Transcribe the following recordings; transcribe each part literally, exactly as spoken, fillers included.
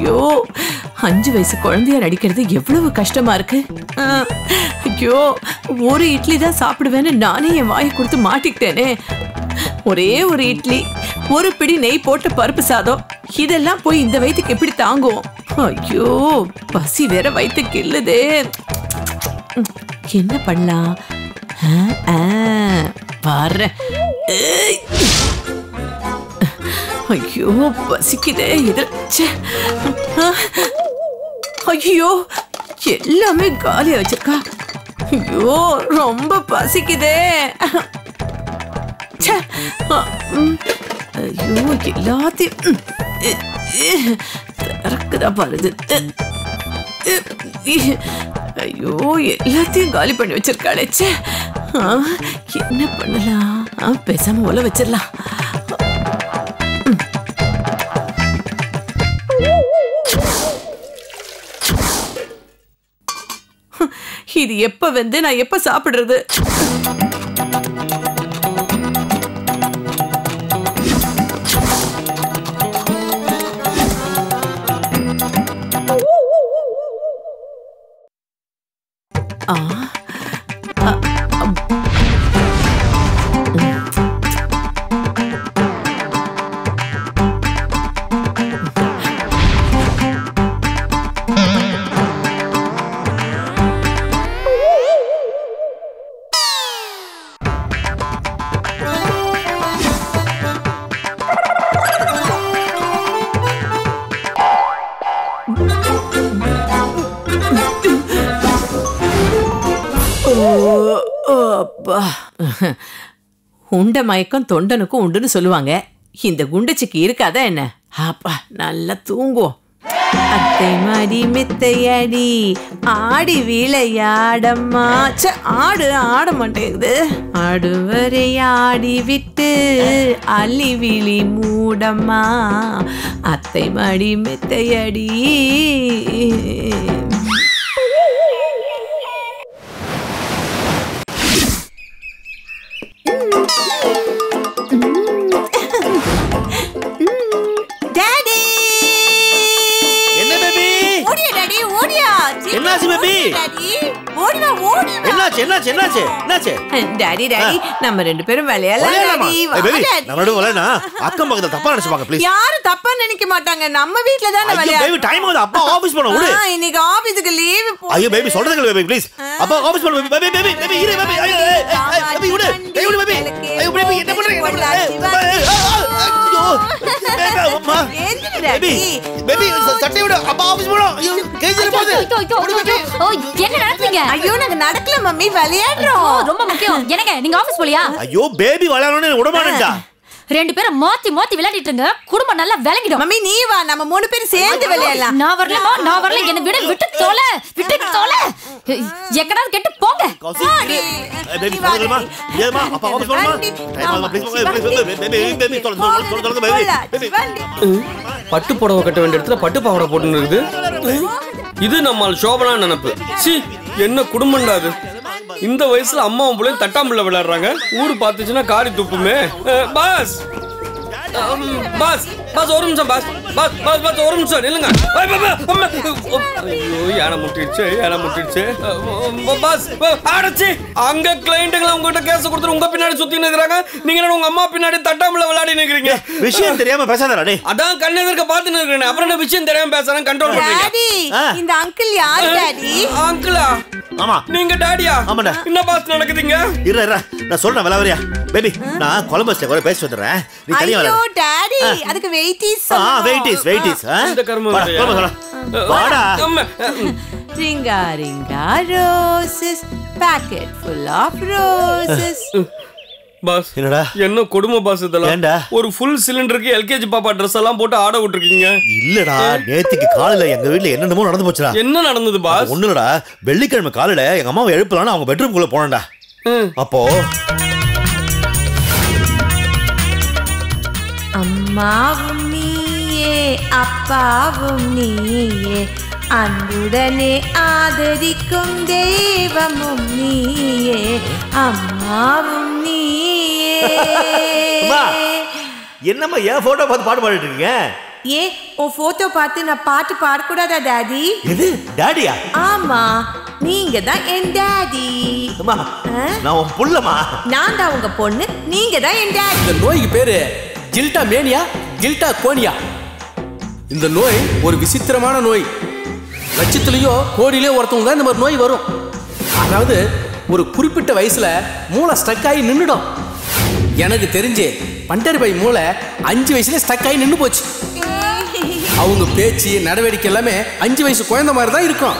ஐயோ அஞ்சு வயசு குழந்தையார் அடிக்கிறது எவ்வளவு கஷ்டமா இருக்கு. ஐயோ ஒரு இட்லி தான் சாப்பிடுவேன்னு நானே என் வாயை கொடுத்து மாட்டிக்கிட்டேனே. ஒரே ஒரு இட்லி, ஒரு பிடி நெய் போட்ட பருப்பு சாதம், இதெல்லாம் போய் இந்த வயிற்றுக்கு எப்படி தாங்கும்? ஐயோ பசி வேற வயிற்று கிள்ளுதே. என்ன பண்ணலாம்? பாரு. ஐயோ பசிக்குதே. இது ஐயோ எல்லாமே காலியா வச்சிருக்கா. ஐயோ ரொம்ப பசிக்குதே. ஐயோ எல்லாத்தையும் திறக்குதான் பாருது. ஐயோ எல்லாத்தையும் காலி பண்ணி வச்சிருக்காளே. என்ன பண்ணலாம்? பேசாம ஒல வச்சிடலாம். இது எப்ப வந்து நான் எப்ப சாப்பிடுறது? ஆ உண்ட மயக்கம் தொண்டனுக்கும் உண்டுன்னு சொல்லுவாங்க. இந்த குண்டச்சிக்கு இருக்காதா என்ன? அப்பா நல்லா தூங்குவோம். அத்தை மடி மெத்தையடி ஆடி விளையாடம்மா. ஆடு ஆட மாட்டேங்குது. ஆடுவரை ஆடி விட்டு அள்ளி விழி மூடம்மா. அத்தை மடி மெத்தையடி. நம்ம ரெண்டு பேரும் விளையாடலாம். அக்கம் பக்கத்துல தப்பா நினைச்சுப்பாங்க ப்ளீஸ். யாரும் தப்பா நினைக்க மாட்டாங்க. நம்ம வீட்ல தான விளையாட டைம் ஆகுது. அப்பா ஆபீஸ் போணும். விடு. இன்னைக்கு ஆபீஸ்க்கு லீவ் போ. ஐயோ பேபி சொல்றத கேளு பேபி ப்ளீஸ். அப்பா ஆபீஸ் போணும். பேபி பேபி பேபி இரு பேபி. ஐயோ பேபி விடு. ஐயோ விடு பேபி. ஐயோ பேபி என்ன பண்றீங்க? என்ன பண்றீங்க? ஐயோ பேபி அம்மா. பேபி பேபி சட்டை விடு. அப்பா ஆபீஸ் போணும். ஐயோ கேஜில போகுது. ஓ என்ன நடக்குங்க? ஐயோ நாங்க நடக்கல மம்மி, விளையாடுறோம். ரொம்ப முக்கியம். என்னங்க நீங்க ஆபீஸ் போலியா? ஐயோ பேபி விளையாடணும்னு விட மாட்டேன்டா. ரெண்டு பேரும் மாத்தி மாத்தி விளையாடிட்டு இருங்க. குடும்பம் நல்லா விளங்கிடும். மம்மி நீ வா, நம்ம மூணு பேரும் சேர்ந்து விளையாடலாம். நான் வரலமா, நான் வரல. என்ன விட விட்டு தோல விட்டு தோல. எக்கடாது கெட்டு போங்க. பேபி சொல்லுமா? ஏமா அப்பா ஆபீஸ் போணுமா? Time please please baby baby சொல்ல சொல்ல சொல்ல பேபி. பட்டு புடவை கட்ட வேண்டிய இடத்துல பட்டு பாவாடை போட்டுன்னு இருக்குது. இது நம்மால் சோபனா நினைப்பு. சி என்ன குடும்பம்டா அது. இந்த வயசுல அம்மாவும் பிள்ளையும் தட்டாம்புள்ள விளையாடுறாங்க. ஊரு பார்த்துச்சுன்னா காரி துப்புமே. பாஸ் பாஸ் பாஸ் ஒரு நிமிஷம் பாஸ் பாஸ் பாஸ் பாஸ் ஒரு நிமிஷம் நில்லுங்க. ஐயோ யானை முட்டிடுச்சு யானை முட்டிடுச்சு. பாஸ் ஆடச்சு அங்க கிளைண்ட்டுங்களா உங்ககிட்ட கேஸ் கொடுத்துட்டு உங்க பின்னாடி சுத்தி நிற்கிறாங்க. நீங்க உங்க அம்மா பின்னாடி தட்டாம்புள்ள விளையாடி நிற்கிறீங்க. விஷயம் தெரியாம பேசாதடா டேய். அதான் கண்ணு எதிர்க்க பார்த்து நிற்கிறேன். அப்புறம் என்ன விஷயம் தெரியாம பேசுறேன் கண்ட்ரோல் பண்றீங்க. டாடி இந்த அங்கிள் யார் டாடி? அங்கிளா? ஆமா நீங்க டாடியா? ஆமாடா. என்ன பாஸ் நடக்குதுங்க? இரு இரு நான் சொல்றேன் விளையாடுறியா பேபி. நான் கொலம்பஸ்ல கூட பேசி வந்துறேன். நீ தனியா வர. ஐயோ டாடி அதுக்கு வெயிட்டிஸ். ஆ வெயிட்டிஸ் வெயிட்டிஸ். இந்த கர்மம் வாடா வாடா. Ring a ring a roses pocket full of roses. Boss என்னடா என்ன கொடுமை பாஸ் இதெல்லாம்? ஏண்டா ஒரு ஃபுல் சிலிண்டருக்கு எல்கேஜி பாப்பா Dress எல்லாம் போட்டு ஆட விட்டுருக்கீங்க. இல்லடா நேத்துக்கு காலையில எங்க வீட்ல என்னென்னமோ நடந்து போச்சுடா. என்ன நடந்தது பாஸ்? ஒண்ணுலடா வெள்ளிக்கிழமை காலையில எங்க அம்மாவை எழுப்பலான்னு அவங்க பெட்ரூம்குள்ள போனேன்டா. அப்போ அம்மாவும் நீயே அப்பாவும் நீயே அன்புடனே ஆதரிக்கும் தெய்வமும் நீயே அம்மாவும் நீயே. என்னம்மா என் போட்டோ பார்த்து பாட்டு பாடிட்டு இருக்கீங்க? ஏ உன் போட்டோ பார்த்து நான் பாட்டு பாடக்கூடாதா டாடி? எது டாடியா? ஆமா, நீங்க தான் என் டாடி. அம்மா நான் உன் புள்ளமா. நான் தான் உங்க பொண்ணு, நீங்க தான் என் டாடி. இந்த நோய்க்கு பேரு ஜில்டா மேனியா, ஜில்டா கோனியா. இந்த நோய் ஒரு விசித்திரமான நோய். லட்சத்திலேயோ கோடியிலே ஒருத்தவங்க இந்த மாதிரி நோய் வரும். அதாவது ஒரு குறிப்பிட்ட வயசுல மூளை ஸ்டக் ஆகி நின்றுடும். எனக்கு தெரிஞ்சு பண்டரி பை மூளை அஞ்சு வயசுல ஸ்டக் ஆகி நின்று போச்சு. அவங்க பேச்சு நடவடிக்கை எல்லாமே அஞ்சு வயசு குழந்தை மாதிரி தான் இருக்கும்.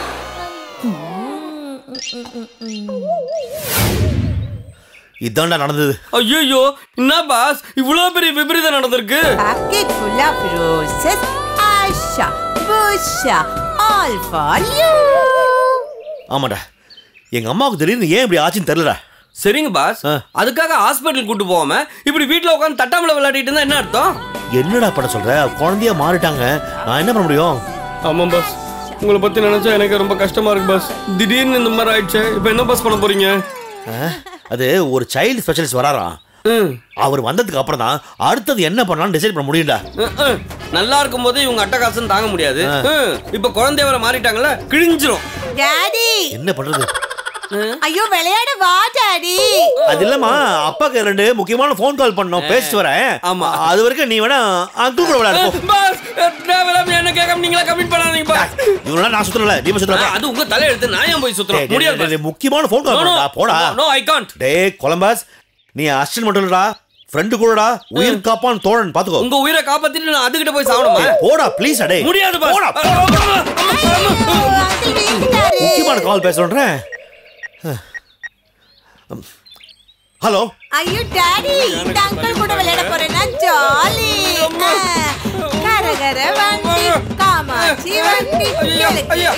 இதான்டா நடந்தது. ஐயோ என்ன பாஸ் இவ்வளவு பெரிய விபரீதம் நடந்திருக்கு? பாக்கெட் ஃபுல் ஆஃப் ரோசஸ், ஆஷா புஷா ஆல் ஃபார் யூ. ஆமாடா, எங்க அம்மாவுக்கு திடீர்னு ஏன் இப்படி ஆச்சுன்னு தெரியலடா. சரிங்க பாஸ், அதுக்காக ஹாஸ்பிட்டல் கூட்டு போகாம இப்படி வீட்டுல உட்காந்து தட்டாமல விளையாடிட்டு இருந்தா என்ன அர்த்தம்? என்னடா பண்ண சொல்ற? குழந்தையா மாறிட்டாங்க, நான் என்ன பண்ண முடியும்? ஆமா பாஸ், உங்களை பத்தி நினைச்சா எனக்கு ரொம்ப கஷ்டமா இருக்கு பாஸ். திடீர்னு இந்த மாதிரி ஆயிடுச்சு, இப்ப என்ன பாஸ் பண்ண போறீங்க? அது ஒரு சைல்டு ஸ்பெஷலிஸ்ட் வராராம். அவர் வந்ததுக்கு அப்புறம் தான் அடுத்தது என்ன பண்ணலாம்னு டிசைட் பண்ண முடியும்டா. நல்லா இருக்கும் போது இவங்க அட்டகாசம் தாங்க முடியாது. இப்ப குழந்தை வர மாறிட்டாங்கல்ல, கிழிஞ்சிரும். டாடி என்ன பண்றது? ஐயோ விளையாட வா டாடி. அது இல்லம்மா, அப்பாக்கு ரெண்டு முக்கியமான ஃபோன் கால் பண்ணோம், பேசிட்டு வரேன். ஆமா, அது வரைக்கும் நீ வேணா அங்கிள் கூட விளையாடு. பாஸ் டிரைவர் என்ன கேட்காம நீங்களா கமிட் பண்ணாதீங்க பாஸ். இவனா நான் சுத்தறல, நீ சுத்தற. அது உங்க தலை எடுத்து நான் ஏன் போய் சுத்தறேன்? முடியாது. முக்கியமான ஃபோன் கால் பண்ணா போடா. No I can't. டேய் கொலம்பஸ், நீ அசிஸ்டன்ட் மட்டும் இல்லடா, ஃப்ரெண்ட் கூடடா, உயிர் காப்பான் தோழன் பாத்துக்கோ. உங்க உயிரை காப்பாத்திட்டு நான் அதுகிட்ட போய் சாவணுமா? போடா ப்ளீஸ். அடே முடியாது பாஸ். போடா. முக்கியமான கால் பேசுறேன். ஹலோ. ஐயோ டாடி, இந்த அங்கிள் கூட விளையாட போறேன்னா ஜாலி. கரகர வண்டி, காமாட்சி வண்டி, ஐயோ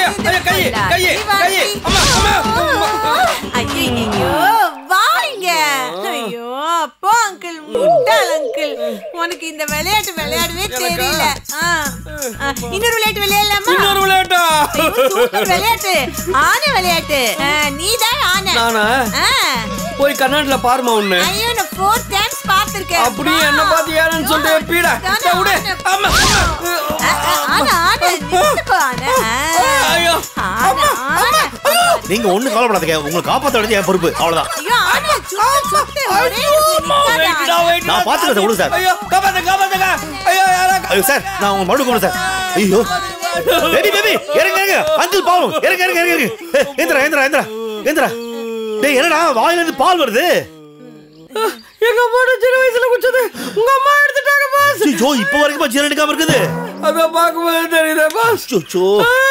ஐயோ வாங்க. ஐயோ அப்போ அங்கிள், முட்டாள் அங்கிள், உனக்கு இந்த விளையாட்டு விளையாடவே தெரியல. இன்னொரு விளையாட்டு விளையாடலாமா? இன்னொரு விளையாட்டா? விளையாட்டு ஆன விளையாட்டு. நீதான் ஆன. நானா? போய் கர்நாடகல பாருமா உன்னை. ஐயோ நான் four times பாத்துர்க்கேன். அப்படியே என்ன பாத்தியான்னு சொல்லிட்டு பீடா. விடு. அம்மா. ஆனா ஆனா நித்துக்கோ ஆனா. ஐயோ. ஆனா ஆனா. நீங்க ஒண்ணு கவலைப்படாதீங்க, உங்களை காப்பாத்த வேண்டியது என் பொறுப்பு, அவ்வளவுதான். ஐயோ ஆனா சுத்து சுத்து ஒரே நான் பாத்துக்கிறேன், விடு சார். ஐயோ காப்பாத்து காப்பாத்துங்க. ஐயோ யாரா. ஐயோ சார், நான் உங்க மறுபடியும் கொண்டு சார். ஐயோ பேபி பேபி இறங்க இறங்க, அங்கிள் பாவம், இறங்க இறங்க இறங்க. ஏந்திரா ஏந்திரா ஏந்திரா ஏந்திரா. டேய் என்னடா வாயில இருந்து பால் வருது? எங்க அம்மா சின்ன வயசுல குடிச்சது உங்க அம்மா எடுத்துட்டாங்க பாஸ். ஐயோ இப்போ வரைக்கும் ஜீரணம் எடுக்காம இருக்குது. அத பாக்கும்போது தெரியுதே பாஸ். சோ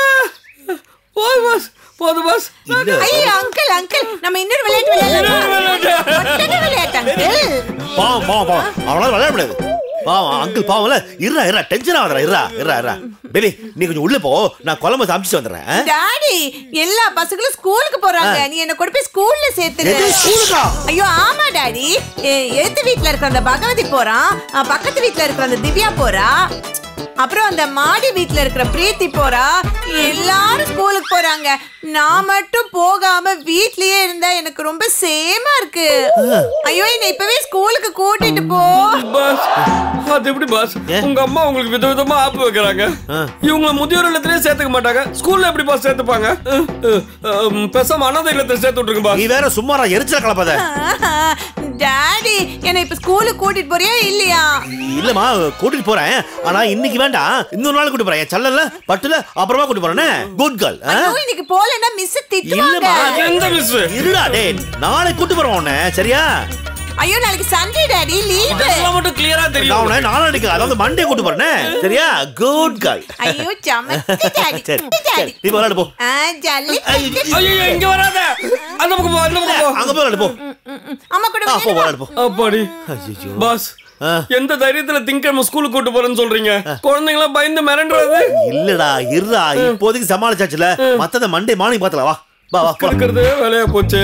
போய் பாஸ், போது பாஸ். ஐயோ அங்கிள் அங்கிள், நம்ம இன்னொரு விளையாட்டு விளையாடலாம். என்ன விளையாட்டு அங்கிள்? பாவம் பாவம் பாவம், அவனால விளையாட முடியாது. பாவம் அங்கிள் பாவம்ல. இருடா இருடா, டென்ஷன் ஆகாதடா. இருடா இருடா இருடா. பேபி நீ கொஞ்சம் உள்ள போ, நான் குழம்பு சமைச்சிட்டு வந்துடுறேன். டாடி எல்லா பசங்களும் ஸ்கூலுக்கு போறாங்க, நீ என்ன கொண்டு போய் ஸ்கூல்ல சேர்த்துரு. ஸ்கூலுக்கா? ஐயோ ஆமா டாடி, எழுத்து வீட்ல இருக்கிற அந்த பகவதி போறான், பக்கத்து வீட்ல இருக்கிற அந்த திவ்யா போறா, அப்புறம் அந்த மாடி வீட்ல இருக்கிற பிரீத்தி போறா, எல்லாரும் ஸ்கூலுக்கு போறாங்க. நான் மட்டும் போகாம வீட்லயே இருந்தா எனக்கு ரொம்ப சேமா இருக்கு. ஐயோ என்ன இப்பவே ஸ்கூலுக்கு கூட்டிட்டு போ. பாஸ் அது எப்படி பாஸ்? உங்க அம்மா உங்களுக்கு விதவிதமா ஆப்பு வைக்கிறாங்க. இவங்க முதியோர் இல்லத்திலே சேர்த்துக்க மாட்டாங்க, ஸ்கூல்ல எப்படி பாஸ் சேர்த்துப்பாங்க? பேசாம அனாதை இல்லத்துல சேர்த்து விட்டுருங்க பாஸ். நீ வேற சும்மா எரிச்சல கலப்பாத. டாடி என்ன இப்ப ஸ்கூலுக்கு கூட்டிட்டு போறியா இல்லையா? இல்லம்மா கூட்டிட்டு போறேன், ஆனா இன்னைக்கு வேண்டாம், இன்னொரு நாள் கூட்டிட்டு போறேன். சல்லல பட்டுல அப்புறமா கூட்டிட்டு போறேனே. Good girl. ஐயோ இன்னைக்கு போலனா மிஸ் திட்டுவாங்க. இல்லம்மா எந்த மிஸ்? இருடா டேய், நாளை கூட்டிட்டு போறோம் உன்னை, சரியா? ஐயோ நாளைக்கு சண்டே டாடி, லீவ். இதெல்லாம் மட்டும் கிளியரா தெரியும். நான் உன்னை நாளைக்கு, அதாவது மண்டே கூட்டிட்டு போறேன், சரியா? Good girl. ஐயோ சமத்து டாடி. டாடி நீ விளையாடு போ. ஆ ஜல்லி. ஐயோ இங்க வராத, அந்த பக்கம் போ, அந்த பக்கம் போ. அங்க போய் விளையாடு போ. அம்மா கூட போ விளையாடு போ. அப்பாடி பாஸ், எந்த தைரியத்துல திங்கக்கிழமை ஸ்கூலுக்கு கூட்டு போறேன்னு சொல்றீங்க? குழந்தைங்களா பயந்து மிரண்டுறது. இல்லடா இருடா, இப்போதைக்கு சமாளிச்சாச்சுல, மத்தத மண்டே மார்னிங் பாத்தலாம். வா வா வா. கிடக்கிறது வேலையா போச்சு.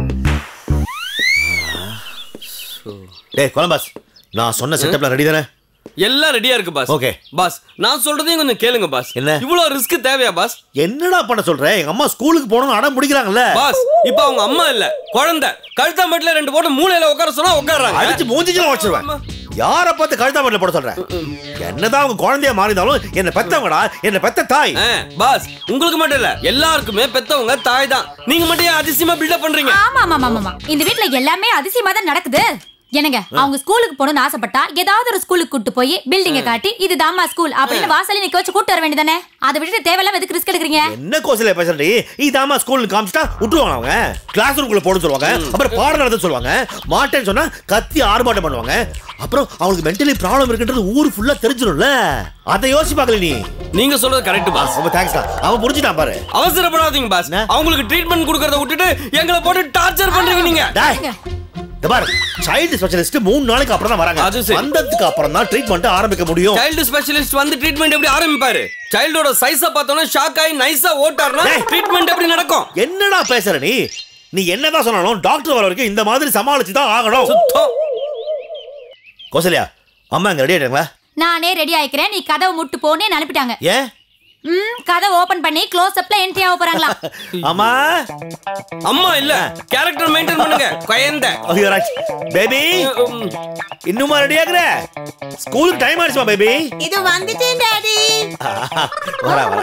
டேய் கொலம்பஸ், நான் சொன்ன செட்டப்ல ரெடி தானே? எல்லாம் ரெடியா இருக்கு பாஸ். ஓகே பாஸ், நான் சொல்றதையும் கொஞ்சம் கேளுங்க பாஸ். என்ன இவ்வளவு ரிஸ்க் தேவையா பாஸ்? என்னடா பண்ண சொல்ற? எங்க அம்மா ஸ்கூலுக்கு போகணும்னு அடம் பிடிக்கிறாங்கல்ல பாஸ். இப்போ அவங்க அம்மா இல்ல, குழந்தை. கழுத்தா மட்டும் ரெண்டு போட்டு மூளையில உட்கார சொன்னா உட்கார்றாங்க. அடிச்சு மூஞ்சிக்கலாம் வச்சிருவேன். யார பார்த்து கழுத்தா மட்டும் போட சொல்றேன்? என்னதான் அவங்க குழந்தைய மாறினாலும் என்ன பெத்தவங்கடா, என்ன பெத்த தாய். பாஸ், உங்களுக்கு மட்டும் இல்ல, எல்லாருக்குமே பெத்தவங்க தாய் தான். நீங்க மட்டும் அதிசயமா பில்டப் பண்றீங்க. ஆமா ஆமா ஆமா, இந்த வீட்ல எல்லாமே அதிசயமா தான் நடக்குது. என்னங்க, அவங்க ஸ்கூலுக்கு போகணும்னு ஆசைப்பட்டா ஏதாவது ஒரு ஸ்கூலுக்கு கூட்டு போய் பில்டிங்க காட்டி இது தாமா ஸ்கூல் அப்படின்னு வாசல்ல நிக்க வச்சு கூட்டு வர வேண்டியதானே? அதை விட்டுட்டு தேவையில்லாம எதுக்கு ரிஸ்க் எடுக்கிறீங்க? என்ன கோசல பேசுறீ? இது தாமா ஸ்கூல்னு காமிச்சிட்டா விட்டுருவாங்க. அவங்க கிளாஸ் ரூம்குள்ள போட சொல்லுவாங்க, அப்புறம் பாடம் நடத்த சொல்லுவாங்க. மாட்டேன்னு சொன்னா கத்தி ஆர்ப்பாட்டம் பண்ணுவாங்க. அப்புறம் அவங்களுக்கு மென்டலி ப்ராப்ளம் இருக்குன்றது ஊர் ஃபுல்லா தெரிஞ்சிடும்ல. அதை யோசி பார்க்கல நீ. நீங்க சொல்றது கரெக்ட் பாஸ். ரொம்ப தேங்க்ஸ் தான். அவன் புரிஞ்சுட்டான் பாரு. அவசரப்படாதீங்க பாஸ். அவங்களுக்கு ட்ரீட்மெண்ட் கொடுக்கறத விட்டுட்டு எங்களை போட்டு டார்ச்சர் பண்றீங்க நீங்க. சைல்டு ஸ்பெஷலிஸ்ட் மூணு நாளைக்கு அப்புறம் தான் வராங்க. வந்ததுக்கு அப்புறம் தான் ட்ரீட்மெண்ட் ஆரம்பிக்க முடியும். சைல்டு ஸ்பெஷலிஸ்ட் வந்து ட்ரீட்மெண்ட் எப்படி ஆரம்பிப்பாரு? சைல்டோட சைஸ பார்த்தோம்னா ஷாக் ஆகி நைஸா ஓட்டார்னா ட்ரீட்மெண்ட் எப்படி நடக்கும்? என்னடா பேசுற நீ? நீ என்னதான் சொன்னாலும் டாக்டர் வர வரைக்கும் இந்த மாதிரி சமாளிச்சு தான் ஆகணும். கோசல்யா, அம்மா அங்க ரெடி ஆயிட்டாங்களா? நானே ரெடி ஆயிக்கிறேன், நீ கதவை முட்டு போனே அனுப்பிட்டாங்க. ஏன்? ம், கதவை ஓபன் பண்ணி க்ளோஸ் அப்ல என்ட்ரி ஆக போறாங்களா? அம்மா அம்மா இல்ல, கேரக்டர் மெயின்டைன் பண்ணுங்க. குயந்த பேபி இன்னுமா ரெடி ஆகுற? ஸ்கூலுக்கு டைம் ஆயிடுச்சுமா பேபி? இது வந்துட்டேன் டாடி. வரா வரா.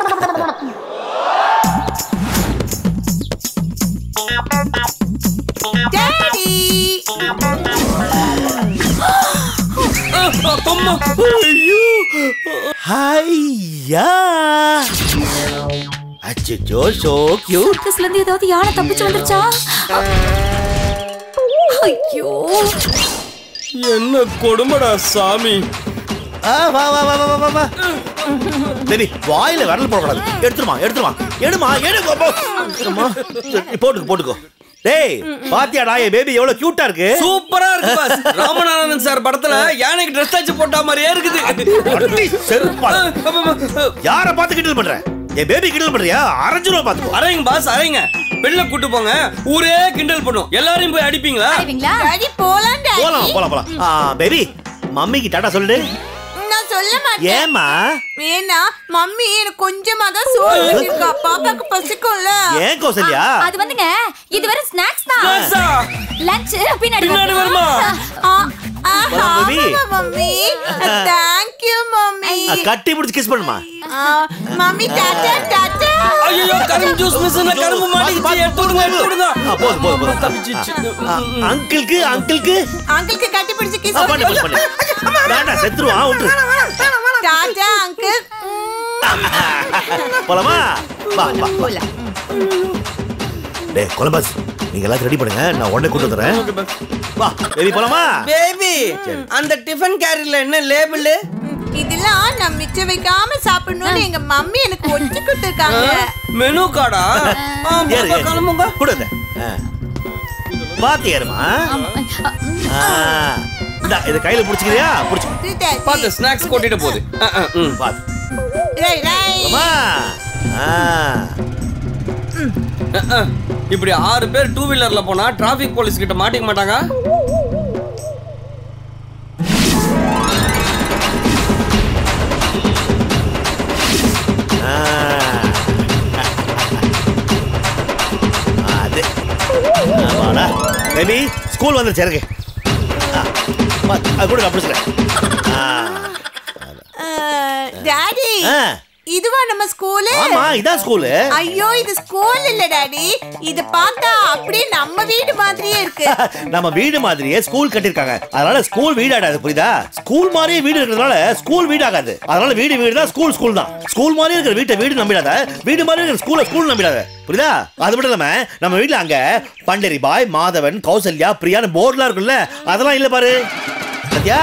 டாடி அம்மா, ஐயோ ஹையா, அச்சோ சோ கியூட். சர்க்கஸ்ல இருந்து ஏதாவது யானை தப்பிச்சு வந்துருச்சா? ஐயோ, என்ன கொடுமடா சாமி. ஆ வா வா வா வா வா வா. பேபி வாயில விரல் போடக்கூடாது. எடுத்துருமா எடுத்துருமா எடுமா எடுமா போட்டுக்கோ போட்டுக்கோ. டேய் பாத்தியாடா என் பேபி எவ்வளவு கியூட்டா இருக்கு? சூப்பரா இருக்கு பாஸ். ராமநாதன் சார் படத்துல யானைக்கு ட்ரெஸ் தச்சு போட்ட மாதிரியே இருக்குது. யார பார்த்து கிண்டல் பண்ற? என் பேபி கிண்டல் பண்றியா? அரைஞ்சிரும் பாத்துக்கோ. அரைங்க பாஸ் அரைங்க. வெளில கூட்டு போங்க, ஊரே கிண்டல் பண்ணும். எல்லாரையும் போய் அடிப்பீங்களா? டாடி போலாம் டாடி. போலாம் போலாம் போலாம். ஆ பேபி மம்மிக்கு டாடா சொல்லுடு. நான் சொல்ல மாட்டேன். ஏமா? ஏன்னா மம்மி எனக்கு கொஞ்சமா தான் சோறு வச்சிருக்கா. பாப்பாக்கு பசிக்கும்ல. ஏன் கோசல்யா? அது வந்துங்க, இது வேற ஸ்நாக்ஸ் தான். ஸ்நாக்ஸா? லஞ்ச் பின்னாடி பின்னாடி வருமா? Mummy mummy thank you mummy. கட்டி பிடிச்சு கிஸ் பண்ணுமா? Mummy tata tata. ஐயோ கரும்பு ஜூஸ் மிஸ்ல கரும்பு மாட்டிச்சு. எடுத்துடுங்க எடுத்துடுங்க. போடு போடு போடு. தப்பிச்சிச்சு. அங்கிள்க்கு அங்கிள்க்கு அங்கிள்க்கு கட்டி பிடிச்சு கிஸ் பண்ணு பண்ணு பண்ணு. டாடா செத்துருவா விட்டு. Tata uncle. போலாமா? வா வா வா. டேய் கொலம்பஸ், நீங்க எல்லாம் ரெடி பண்ணுங்க, நான் உடனே கூட்டி வரேன். வா பேபி போலாமா? பேபி அந்த டிஃபன் கேரியர்ல என்ன லேபிள்? இதெல்லாம் நான் மிச்ச வைக்காம சாப்பிடணும்னு எங்க மம்மி எனக்கு ஒட்டி கொடுத்திருக்காங்க. மெனு கார்டா? ஏறு கிளம்புங்க. கொடுங்க. பாத்து ஏறுமா? இந்த இத கையில புடிச்சிக்கிறியா? புடிச்சு. பாத்து ஸ்நாக்ஸ் கொட்டிட்டு போகுது. ம் பாத்து. ரை ரை. அம்மா. ஆ. இப்படி ஆறு பேர் டூ வீலர்ல போனா டிராபிக் போலீஸ் கிட்ட மாட்டிக்க மாட்டாங்க? அது. ஆமாடா. பேபி ஸ்கூல் வந்துருச்சு இருக்கு. அது கூட நான் பிடிச்சிக்கிறேன். டாடி இதுவா நம்ம ஸ்கூல்? ஆமா இதான் ஸ்கூல். ஐயோ இது ஸ்கூல் இல்ல டாடி. இது பார்த்தா அப்படியே நம்ம வீடு மாதிரியே இருக்கு. நம்ம வீடு மாதிரியே ஸ்கூல் கட்டிருக்காங்க. அதனால ஸ்கூல் வீடு ஆகாது, புரியுதா? ஸ்கூல் மாதிரியே வீடு இருக்கிறதுனால ஸ்கூல் வீடு ஆகாது. அதனால வீடு வீடு தான், ஸ்கூல் ஸ்கூல் தான். ஸ்கூல் மாதிரி இருக்கிற வீட்டை வீடு நம்பிடாத, வீடு மாதிரி இருக்கிற ஸ்கூல ஸ்கூல் நம்பிடாத, புரியுதா? அது மட்டும் இல்லாம நம்ம வீட்டுல அங்க பண்டரி பாய், மாதவன், கௌசல்யா, பிரியான்னு போர்ட்லாம் இருக்குல்ல, அதெல்லாம் இல்ல பாரு. சத்யா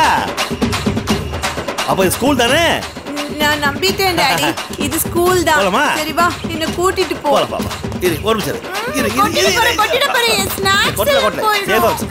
அப்ப ஸ்கூல் தானே? நான் நம்பிட்டேன் டாடி, இது ஸ்கூல் தான். சரி வா என்ன கூட்டிட்டு போ. போலாம் பாப்பா. இரு ஒரு நிமிஷம் இரு. இரு இரு இரு. கொட்டிட போறே ஸ்நாக்ஸ் போயிடும்.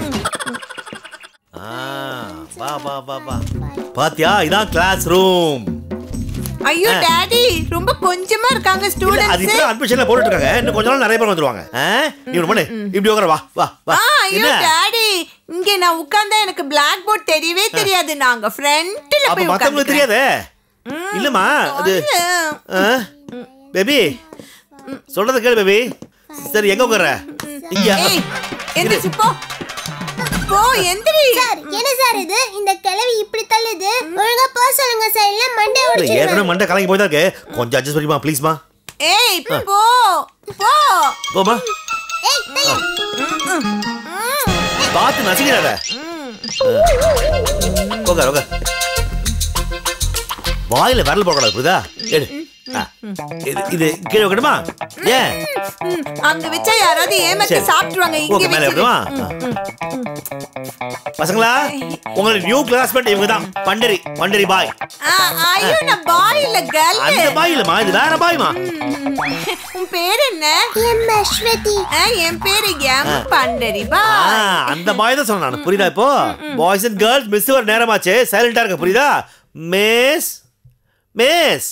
ஆ வா வா வா வா. பாத்தியா இதான் கிளாஸ் ரூம். ஐயோ டாடி ரொம்ப கொஞ்சமா இருக்காங்க அது ஸ்டூடண்ட்ஸ். இப்ப அட்மிஷன்ல போட்டுட்டு இருக்காங்க. இன்னும் கொஞ்ச நாள் நிறைய பேர் வந்துருவாங்க. நீ ஒண்ணு பண்ணு. இப்படி உட்கார வா வா வா. ஐயோ டாடி இங்க நான் உட்கார்ந்தா எனக்கு பிளாக் போர்ட் தெரியவே தெரியாது. நாங்க ஃப்ரண்ட்ல அப்ப போய் மத்தவங்களுக்கு தெரியாதே. இல்லம்மா அது பேபி சொல்றத கேளு பேபி. சரி எங்க உட்கார? இங்க. ஏய் எந்திரிச்சு போ. போ எந்திரி. சார் என்ன சார் இது? இந்த கிழவி இப்படி தள்ளுது. ஒழுங்கா போ சொல்லுங்க சார், இல்ல மண்டை உடைச்சிடுவேன். ஏற்கனவே மண்டை கலங்கி போய் தான் இருக்கு. கொஞ்சம் அட்ஜஸ்ட் பண்ணிமா ப்ளீஸ் மா. ஏய் போ போ போமா. ஏய் தள்ளு. பாத்து நசிக்கிறாத. உட்கார் உட்கார். வாயில விரல் போடக்கூடாது புரியுதா? எடு. இது கீழே வைக்கணுமா? ஏன் அங்க வச்சா யாராவது ஏமாத்தி சாப்பிட்டுருவாங்க. இங்க வைக்கணுமா? பசங்களா உங்க நியூ கிளாஸ்மேட் இவங்க தான். பண்டரி பண்டரி பாய். ஐயோ நான் பாய் இல்ல கேர்ள். அந்த பாய் இல்லமா, இது வேற பாய்மா. உன் பேர் என்ன? எம் அஸ்வதி. என் பேரு எம் பண்டரி பாய். அந்த பாய் தான் சொன்னேன் நான். புரியுதா? இப்போ பாய்ஸ் அண்ட் கேர்ள்ஸ் மிஸ் வர நேரமாச்சு. சைலண்டா இருக்க புரியுதா? மிஸ் மிஸ்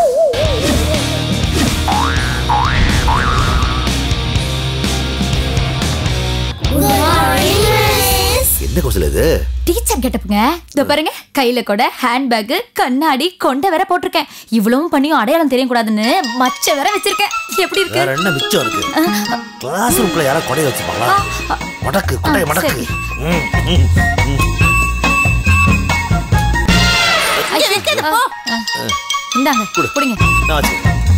என்ன கோசல இது? டீச்சர் கெட்டப்புங்க. இதோ பாருங்க, கையில கூட ஹேண்ட் பேக், கண்ணாடி, கொண்டை வேற போட்டிருக்கேன். இவ்வளவும் பண்ணியும் அடையாளம் தெரிய கூடாதுன்னு மச்ச வேற வச்சிருக்கேன். எப்படி இருக்கு? வேற என்ன மிச்சம் இருக்கு? கிளாஸ் ரூம்ல யாரா கொடை வச்சிருப்பாங்களா? மடக்கு கொடை மடக்கு. இங்க வைக்காத போ. இந்தாங்க புடிங்க. நான் வச்சு.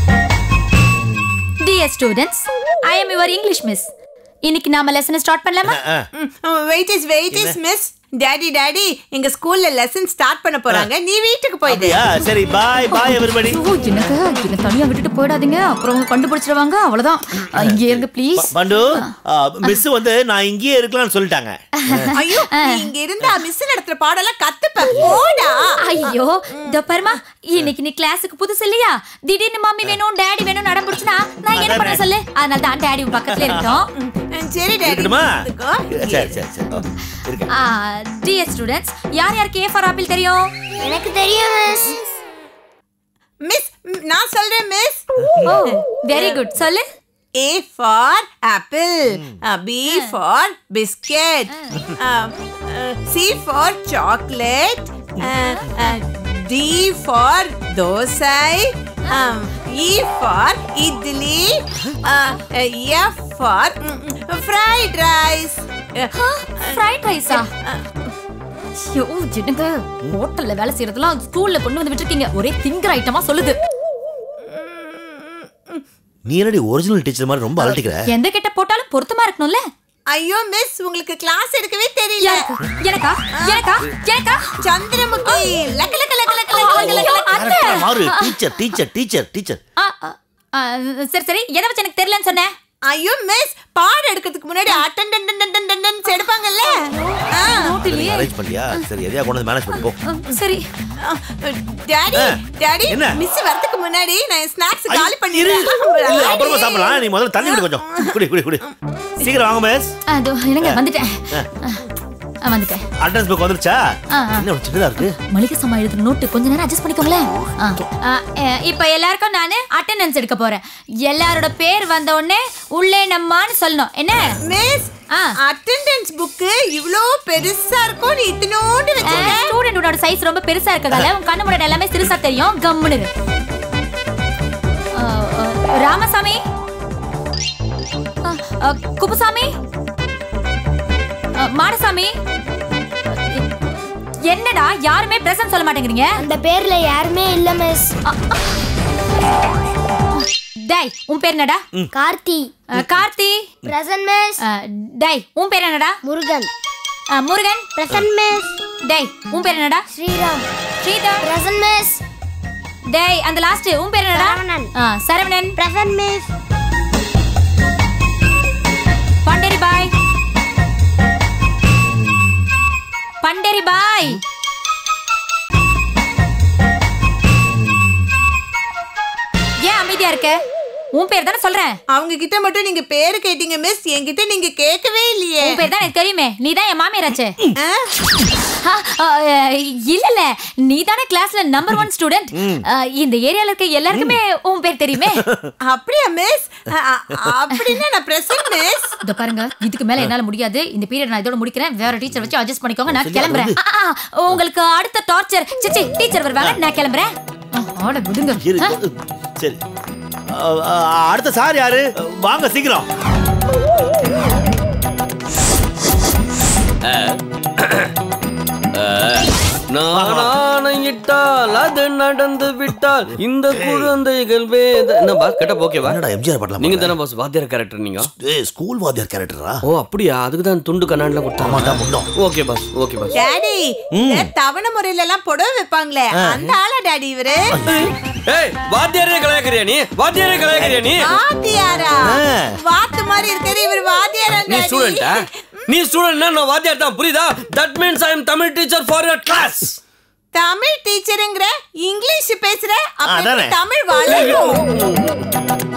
Dear students, I am your English miss. இன்னைக்கு நாம லெசன் ஸ்டார்ட் பண்ணலாமா? Wait is wait is miss. Daddy daddy எங்க ஸ்கூல்ல லெசன் ஸ்டார்ட் பண்ண போறாங்க. நீ வீட்டுக்கு போயிடு. சரி பை பை எவரிபடி. எனக்கு என்ன தனியா விட்டுட்டு போய்டாதீங்க. அப்புறம் கண்டுபிடிச்சிடுவாங்க. அவ்வளவுதான். இங்க இருங்க ப்ளீஸ். பண்டு மிஸ் வந்து நான் இங்கேயே இருக்கலாம்னு சொல்லிட்டாங்க. ஐயோ இங்க இருந்தா மிஸ் நடத்துற பாடலாம் கத்துப்ப. போடா. ஐயோ இதோ பாருமா, இன்னைக்கு நீ கிளாஸுக்கு புதுசு இல்லையா? திடீர்னு மம்மி வேணும் டாடி வேணும் நடம் பிடிச்சினா நான் என்ன பண்ண சொல்லு? அதனால தான் டாடி பக்கத்துல இருக்கோம். சரி டாடி. சரி சரி சரி. இருக்கு. Dear students, யார் யாருக்கு A for apple தெரியும்? எனக்கு தெரியும் மிஸ். மிஸ் நான் சொல்றேன் மிஸ். Oh very good. சொல்லு. A for apple, uh, B for biscuit, uh, uh, C for chocolate, uh, uh, D for dosai, um, E for idli, uh, uh, F for mm, fried rice. Fried ரைஸா? ஐயோ ஜினுங்க, ஹோட்டல்ல வேலை செய்யறதெல்லாம் ஸ்கூல்ல கொண்டு வந்து விட்டுருக்கீங்க. ஒரே திங்கர் ஐட்டமா சொல்லுது. நீ என்னடி ஒரிஜினல் டீச்சர் மாதிரி ரொம்ப அலட்டிக்கிற? எந்த கிட்ட போட்டாலும் பொருத்தமா இருக்கணும்ல. ஐயோ மிஸ் உங்களுக்கு கிளாஸ் எடுக்கவே தெரியல. எனக்கா எனக்கா எனக்கா சந்திரமுகி லக்க லக்க லக்க லக்க லக்க லக்க அத்தை மாறு. Teacher teacher teacher teacher. சரி சரி, எதை வச்சு எனக்கு தெரியலன்னு சொன்னேன்? ஐயோ மிஸ் பாடம் எடுக்கிறதுக்கு முன்னாடி அட்டெண்டன்ட் எடுப்பாங்கல்ல. அரேஞ்ச் பண்ணியா? சரி எதையா கொண்டு வந்து மேனேஜ் பண்ணி போ. சரி டாடி டாடி என்ன? மிஸ் வரதுக்கு முன்னாடி நான் ஸ்நாக்ஸ் காலி இரு. பண்ணிடுறேன். இல்ல அப்புறமா சாப்பிடலாம். நீ முதல்ல தண்ணி குடி கொஞ்சம். குடி குடி குடி. சீக்கிரம் வாங்க மிஸ். அதோ என்னங்க வந்துட்டேன். வந்துட்டேன். அட்டெண்டன்ஸ் புக் வந்துருச்சா? என்ன ஒரு சின்னதா இருக்கு. மளிகை சாமான் எழுதுற நோட்டு கொஞ்ச நேரம் அட்ஜஸ்ட் பண்ணிக்கோங்களேன். இப்போ எல்லாருக்கும் நான் அட்டெண்டன்ஸ் எடுக்க போறேன். எல்லாரோட பேர் வந்த உடனே உள்ளே நம்மான்னு சொல்லணும். என்ன மிஸ் அட்டெண்டன்ஸ் புக் இவ்ளோ பெருசா இருக்கும். நீ இத்தனோண்டு வச்சிருக்க. ஸ்டூடண்டோட சைஸ் ரொம்ப பெருசா இருக்கதால உன் கண்ணு முன்னாடி எல்லாமே சிறுசா தெரியும். கம்முனு இரு. ராமசாமி, குப்புசாமி, மாடசாமி, என்னடா யாருமே பிரசன்ட் சொல்ல மாட்டேங்கிறீங்க? அந்த பேர்ல யாருமே இல்ல மிஸ். டேய் உன் பேர் என்னடா? கார்த்தி. கார்த்தி. Present miss. டேய் உன் பேர் என்னடா? முருகன். முருகன். Present miss. டேய் உன் பேர் என்னடா? ஸ்ரீராம். ஸ்ரீராம். Present miss. டேய் அந்த லாஸ்ட் உன் பேர் என்னடா? சரவணன். சரவணன். Present miss. பண்டரி பாய். பண்டரி பாய். ஏன் அமைதியா இருக்க? உன் பேர் தானே சொல்றேன். அவங்க கிட்ட மட்டும் நீங்க பேரு கேட்டீங்க மிஸ். என்கிட்ட நீங்க கேட்கவே இல்லையே. உன் பேர் தான் எனக்கு தெரியுமே. நீ தான் என் மாமியாராச்சே. இல்ல இல்ல நீ தானே கிளாஸ்ல நம்பர் ஒன் ஸ்டூடெண்ட். இந்த ஏரியால இருக்க எல்லாருக்குமே உன் பேர் தெரியுமே. அப்படியா மிஸ்? அப்படின்னா நான் பிரசன்ட் மிஸ். இத பாருங்க, இதுக்கு மேல என்னால முடியாது. இந்த பீரியட் நான் இதோட முடிக்கிறேன். வேற டீச்சர் வச்சு அட்ஜஸ்ட் பண்ணிக்கோங்க. நான் கிளம்புறேன். உங்களுக்கு அடுத்த டார்ச்சர் சிச்சி டீச்சர் வருவாங்க. நான் கிளம்புறேன். ஆட விடுங்க. சரி, அடுத்த சார் யாரு? வாங்க சீக்கிரம். நானாயிட்டால் அது நடந்து விட்டால் இந்த குழந்தைகள் வேத. என்ன பாஸ் கேட்ட ஓகேவா? என்னடா எம்ஜிஆர் பாடலாம்? நீங்க தானே பாஸ் வாத்தியார் கேரக்டர். நீங்க ஏய் ஸ்கூல் வாத்தியார் கேரக்டரா? ஓ அப்படியா? அதுக்கு தான் துண்டு கண்ணாடில கொடுத்தாங்க. ஆமாடா முன்னோம். Okay boss, okay boss. Daddy, தவணை முறையில எல்லாம் புடவை வைப்பாங்களே அந்த ஆளா டாடி இவரு? ஏய் வாத்தியாரே கலாய்க்கறியா நீ? வாத்தியாரே கலாய்க்கறியா நீ? வாத்தியாரா? வாத்து மாதிரி இருக்கறே இவர் வாத்தியாரா டாடி? நீ ஸ்டூடண்டா? நீ ஸ்டூடண்ட்னா நான் வாத்தியார் தான், புரியுதா? That means I am Tamil teacher for your class. Tamil டீச்சர்ங்கற இங்கிலீஷ் பேசுற? அப்ப தமிழ் வாழணும்.